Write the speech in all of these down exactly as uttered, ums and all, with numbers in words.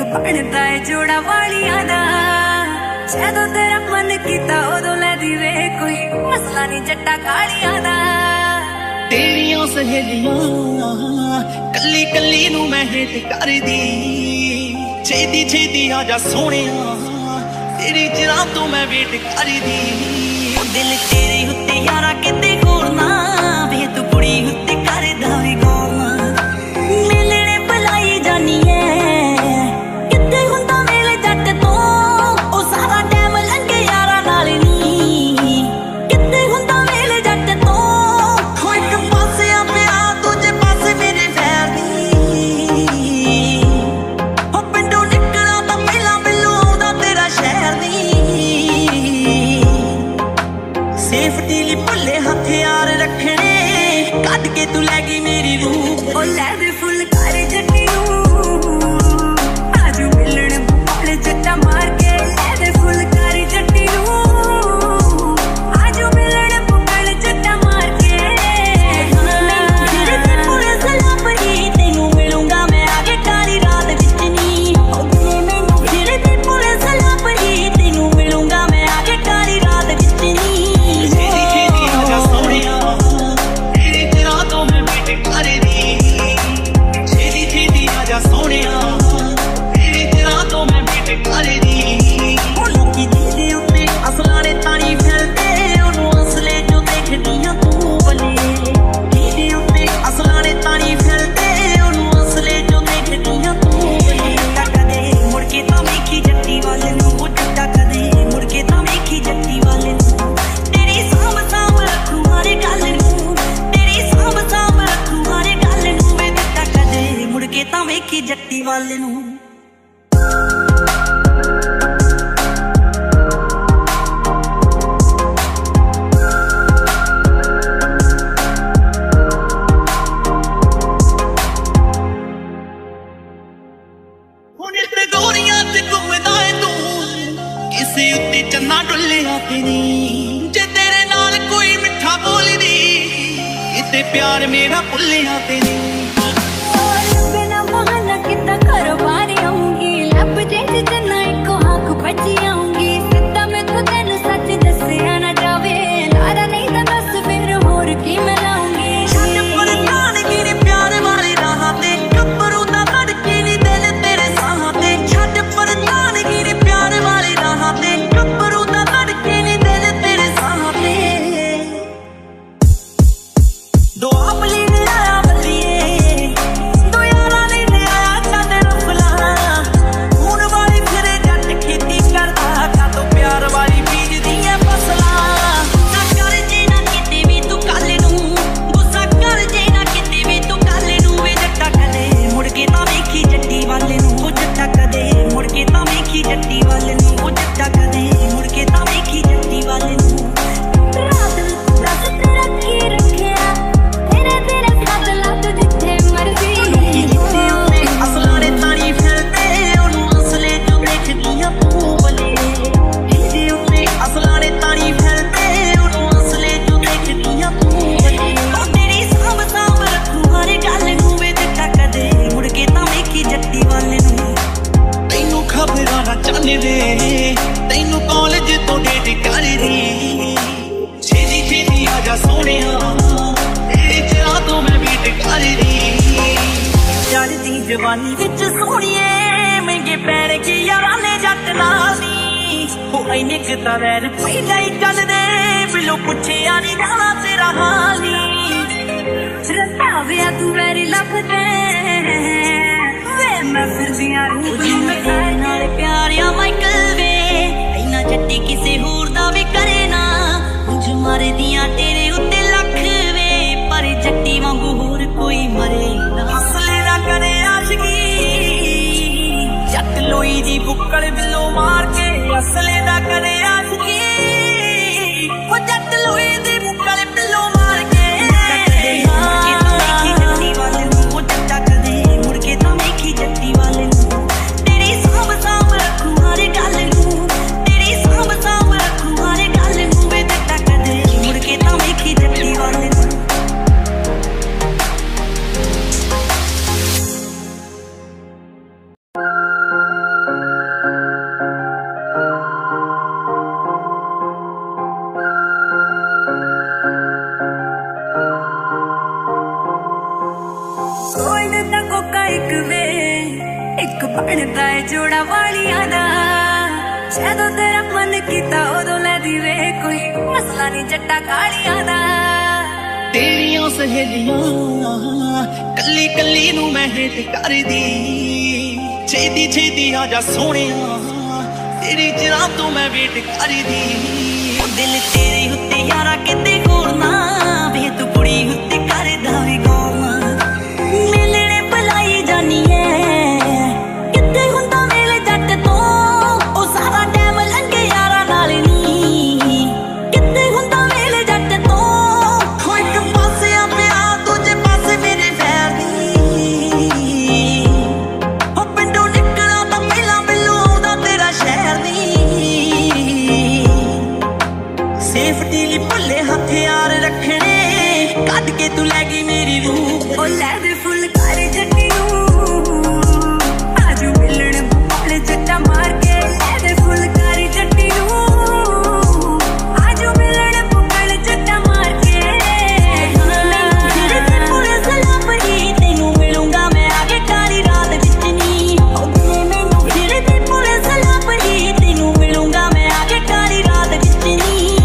ਬਣਦਾ ਏ ਜੋੜਾ ਵਾਲੀਆਂ ਦਾ ਜਦੋਂ ਤੇਰਾ ਮਨ ਕੀਤਾ ਉਦੋਂ ਲੈ ਦੀ ਵੇ ਕੋਈ ਮਸਲਾ ਨਹੀਂ ਜੱਟਾ ਕਾਲੀਆਂ ਦਾ तेरिया सहेलियां कली कली नू मैं हिट कर दी छेती छेती आजा सोहणिया तेरी जरा तो मैं वेट कर दी दिल तेरे उत्ते यारा किते होर ना वे तू कुड़ी उत्ते करदा वे गौर मिलने बुलाई जानी है किते हुंदा मेले जट तो ओ सारा टाइम लंघे यारा नाल नी किते हुंदा मेले जट तो हथियार रखने कट के तू लैगी मेरी रूह ओ लै दे फुल कारे जट्टी आज मिलने बुले जट्टा मार के लै दे फुल कारे जट्टी आज मिलने बुले जट्टा मार के तेरे ते पूरे सलाम ही तेनू मिलूंगा मैं आगे काली रात विच नी ओ दिले मैनू तेरे ते पूरे सलाम ही तेनू मिलूंगा मैं आगे काली रात विच नी जट्टी वाले नू गोरियां ते घूमदा है तू किसे उत्ते चन्ना डुल्लिया ते नी जे तेरे नाल कोई मिठा बोलदी इते प्यार मेरा भुल्लिया ते नी कितना करो बारी आऊंगी लब जेंज जना इको हाक बची आऊंगी सिद्धा मैं तो तेन सच दसिया ना जावे लारा नहीं तो दस फिर होर की मैं लाऊंगी छट पर जान गिरी प्यार वाली राह ते कपरू दा धड़के नी दिल तेरे साह ते छट पर जान गिरी प्यार वाली राह ते कपरू दा धड़के नी दिल तेरे साह ते दो आपली आया बलिए जट्टी वाले नू ओ जट्टा कदे मुड़ के तां वेखी जट्टी वाले नू रात दस तेरा की रखिया तेरे तेरे साथ लग जिथे मर्जी जिथे ओने असलाने तानी फिरदे ओनू असले जो देखदियां तू बले जिथे ओने असलाने तानी फिरदे ओनू असले जो देखदियां तू बले ओ तेरी सांभ सांभ रखू हर गल नू वे जट्टा कदे मुड़ के तां वेखी जट्टी वाले नू खबरां ना चाहने दे तैनू कॉलेज तो डेट कर दी छेती छेती आजा सोहणिया तेरे जरा तो मैं वेट कर दी चढ़दी जवानी विच सोहणिए महंगे पैण के यारां ने जट नाल नी ओ इन्ने क तां वैर पहले ही चलदे बिलो पुछिया नी जाना तेरा हाल नी रताविया तू वैरी लभदे मैं फिरदियां नाल प्यारिया माइकल वे इन्ना जट्टी किसे होर दा वे करे ना मुझ मारे दियां तेरे उत्ते लख वे पर जट्टी वांगू होर कोई मरे ना असले दा करे आशिकी जट लोई दी बुक्कड़ बिलो मार के असले दा करे आशिकी ओ जट लोई दी बुक्कड़ बिलो मार के जट्टी वाले नू ओ जट्टा कदे मुड़ के तां वेखी जट्टी वाले नू तेरी सांभ सांभ रखू हर गल नू तेरी सांभ सांभ रखू हर गल नू वे जट्टा कदे मुड़ के तां वेखी जट्टी वाले नू ਬਣਦਾ ਏ ਜੋੜਾ ਵਾਲੀਆਂ ਦਾ ਜਦੋਂ ਤੇਰਾ ਮਨ ਕੀਤਾ ਉਦੋਂ ਲੈ ਦੀਵੇ ਕੋਈ ਮਸਲਾ ਨਹੀਂ ਜੱਟਾ ਕਾਲੀਆਂ ਦਾ तेरिया सहेलियां कली कली नू मैं हेट कर दी छेती छेती आजा सोहणिया तेरी जरा तो मैं वेट कर दी दिल तेरे उत्ते यारा किते होर ना वे तू कुड़ी उत्ते करदा वे गौर मिलने बुलाई जानी है किते हुंदा मेले जट तो ओ सारा टाइम लंघे यारा नाल नी किते हुंदा मेले जट तो सेफ्टी ली भुले हथियार रखने कट के तू लै गई मेरी रूह ओ लै दे फुल काले जट्टी नू आजू मिलण बुले जट्टा मार के लै दे फुल काली जट्टी नू आजू मिलण बुले जट्टा मार के तेरे पुलिस लापरी तेनू मिलूंगा मैं आगे काली रात विच नी ओ मैनू तेरे पुलिस लापरी तेनू मिलूंगा मैं आगे काली रात विच नी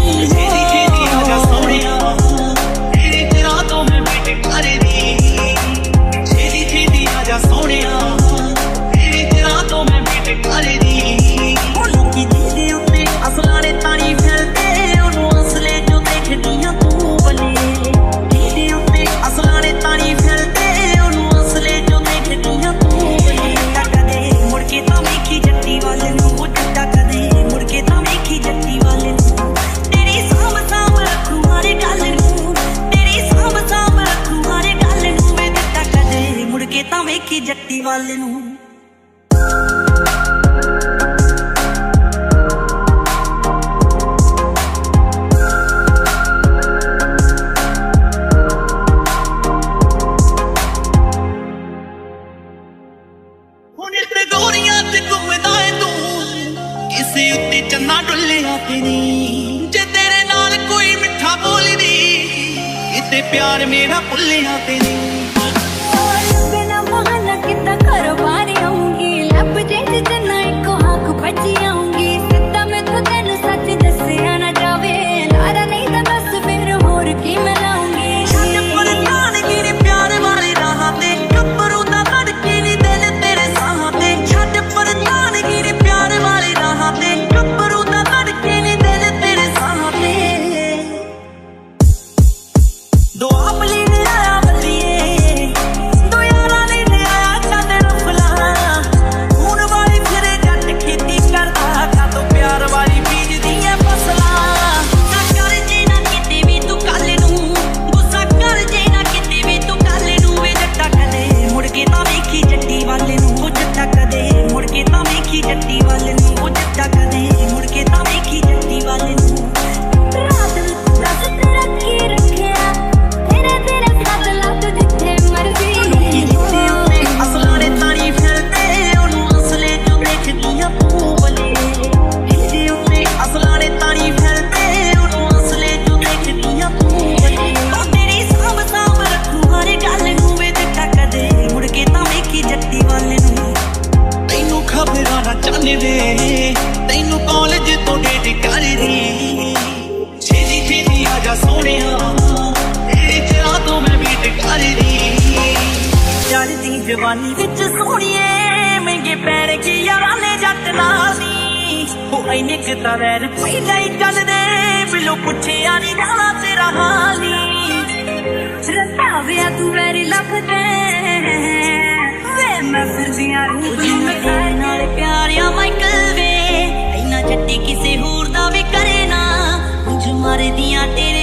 ਵੇਖੀ ਜੱਟੀ ਵੱਲ ਨੂੰ ਹੁਣ ਤੇ ਗੋਰੀਆਂ ਤੇ ਘੁੰਮਦਾ ਏ ਤੂੰ ਕਿਸੇ ਉੱਤੇ ਚੰਨਾ ਡੁੱਲਿਆ ਤੇ ਨੀ ਜੇ ਤੇਰੇ ਨਾਲ ਕੋਈ ਮਿੱਠਾ ਬੋਲਦੀ ਕਿਤੇ ਪਿਆਰ ਮੇਰਾ ਭੁੱਲਿਆ ਤੇ ਨੀ कितना करो बारी आऊंगी लब जे जना एक आंख बची आऊंगी सिद्धा मैं तो तेन सच दसिया ना जावे लारा नहीं तो बस फिर होर की मैं लाऊंगी छट पर जान गिरे प्यार वाले राह ते कपरू दा धड़के नी दिल तेरे साह ते छट पर जान गिरे प्यार वाले राह ते कपरू दा धड़के नी दिल तेरे साह ते दो आप ले आया बलिए जट्टी वाले नू वो जट्टा कदे मुड़ के तां वेखी जट्टी वाले नू रात दस तेरा की रखिया तेरे तेरे साथ लग जिथे मर्जी जिथे ओने असलाने तानी फिरदे ओनू असले जो देखदियां तू बले जिथे ओने असलाने तानी फिरदे ओनू असले जो देखदियां तू बले ओ तेरी सांभ सांभ रखू हर गल नू वे जट्टा कदे मुड़ के तां वेखी जट्टी वाले नू तैनू खबरां ना चाहने दे तैनू कॉलेज तो डेट कर दी छेती छेती आजा सोहणिया तेरे जरा तो मैं वेट कर दी चढ़दी जवानी विच सोहणिए महंगे पैण के यारां ने जट नाल नी ओ इन्ने क तां वैर पहिला ही चलदे बिलो पुछिया नी जाना तेरा हाल नी रताविया तू वैरी लभदे मैं फिर भी तेरे नाल प्यार या माइकल वे इन्ना जट्टी किसे होर दा वे करे ना मुझ मारे दियां तेरे